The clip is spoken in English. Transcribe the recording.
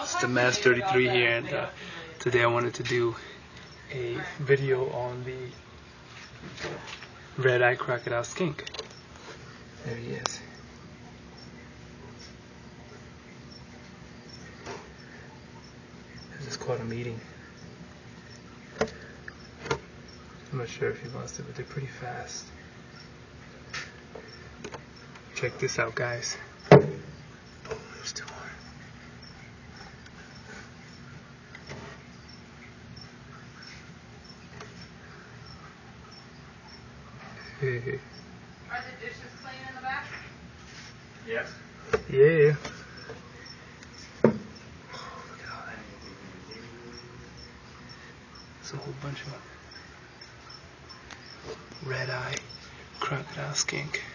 It's the Mass 33 here, and today I wanted to do a video on the red eye crocodile skink. There he is. I just caught him eating. I'm not sure if he wants to, but they're pretty fast. Check this out, guys. There's two more. Are the dishes clean in the back? Yes. Yeah. Oh, look at all that. There's a whole bunch of them. Red eye crocodile skink.